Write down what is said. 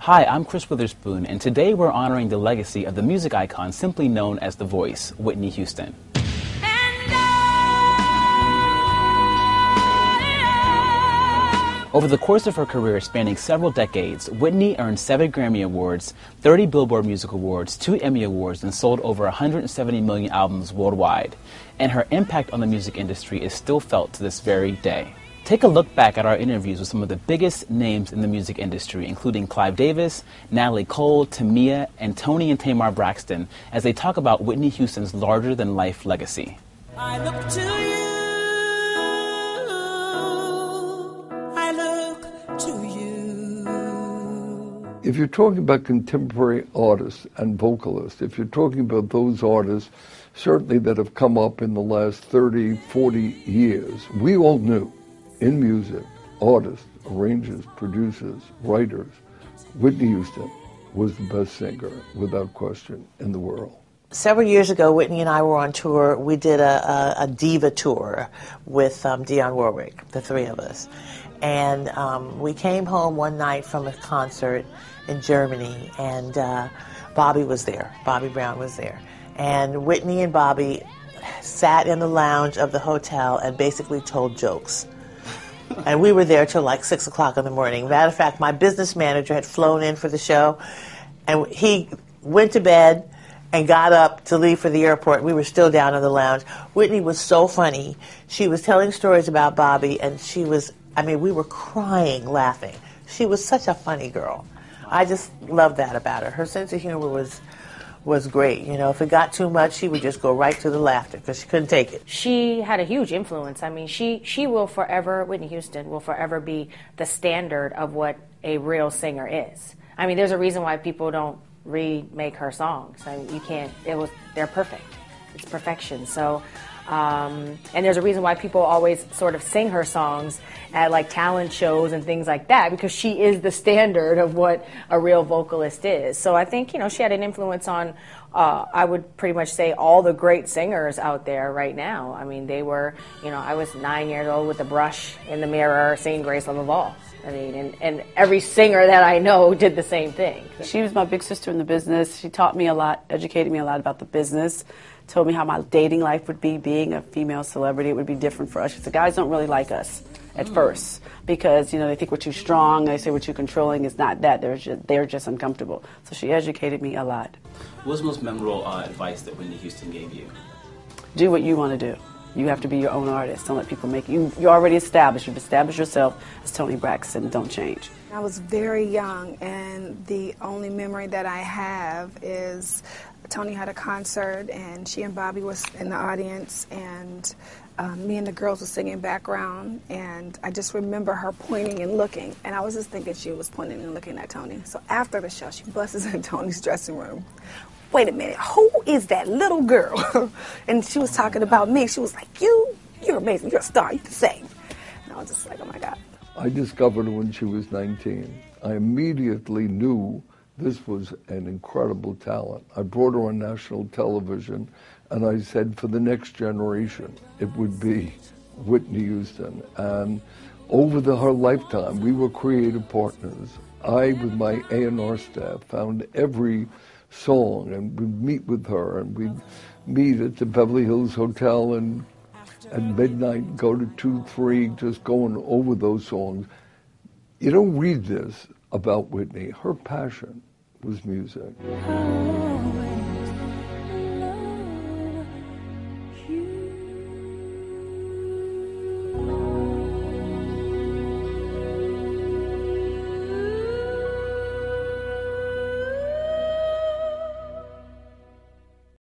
Hi, I'm Chris Witherspoon, and today we're honoring the legacy of the music icon simply known as The Voice, Whitney Houston. Over the course of her career spanning several decades, Whitney earned 7 Grammy Awards, 30 Billboard Music Awards, 2 Emmy Awards, and sold over 170 million albums worldwide. And her impact on the music industry is still felt to this very day. Take a look back at our interviews with some of the biggest names in the music industry, including Clive Davis, Natalie Cole, Tamia, and Toni and Tamar Braxton, as they talk about Whitney Houston's larger-than-life legacy. I look to you. I look to you. If you're talking about contemporary artists and vocalists, if you're talking about those artists, certainly that have come up in the last 30, 40 years, we all knew in music, artists, arrangers, producers, writers, Whitney Houston was the best singer, without question, in the world. Several years ago, Whitney and I were on tour. We did a diva tour with Dionne Warwick, the three of us. And we came home one night from a concert in Germany, and Bobby was there. Bobby Brown was there. And Whitney and Bobby sat in the lounge of the hotel and basically told jokes. And we were there till like 6 o'clock in the morning. Matter of fact, my business manager had flown in for the show, and he went to bed and got up to leave for the airport. We were still down in the lounge. Whitney was so funny. She was telling stories about Bobby, and she was, we were crying, laughing. She was such a funny girl. I just loved that about her. Her sense of humor was great. You know, if it got too much, she would just go right to the laughter because she couldn't take it. She had a huge influence. She will forever, Whitney Houston will forever be the standard of what a real singer is. There's a reason why people don't remake her songs. You can't, they're perfect. It's perfection. So, and there's a reason why people always sort of sing her songs at like talent shows and things like that, because she is the standard of what a real vocalist is. So I think, she had an influence on, I would pretty much say, all the great singers out there right now. They were, I was 9 years old with a brush in the mirror singing Grace Love of All. And every singer that I know did the same thing. She was my big sister in the business. She taught me a lot, educated me a lot about the business, told me how my dating life would be, being a female celebrity. It would be different for us. She said, guys don't really like us at first because, they think we're too strong. They say we're too controlling. It's not that. They're just uncomfortable. So she educated me a lot. What was the most memorable advice that Whitney Houston gave you? Do what you want to do. You have to be your own artist. Don't let people make you. You're already established. You've established yourself as Toni Braxton. Don't change. I was very young, and the only memory that I have is Toni had a concert, and she and Bobby was in the audience, and me and the girls were singing background, and I just remember her pointing and looking, and I was just thinking she was pointing and looking at Toni. So after the show, she busts in Toni's dressing room. Wait a minute, who is that little girl? And she was talking about me. She was like, you're amazing, you're a star, you can sing. And I was just like, oh my God. I discovered her when she was 19. I immediately knew this was an incredible talent. I brought her on national television, and I said for the next generation, it would be Whitney Houston. And over her lifetime, we were creative partners. I, with my A&R staff, found every song, and we'd meet with her, and we'd meet at the Beverly Hills Hotel, and at midnight go to 2, 3, just going over those songs. You don't read this about Whitney. Her passion was music. Oh,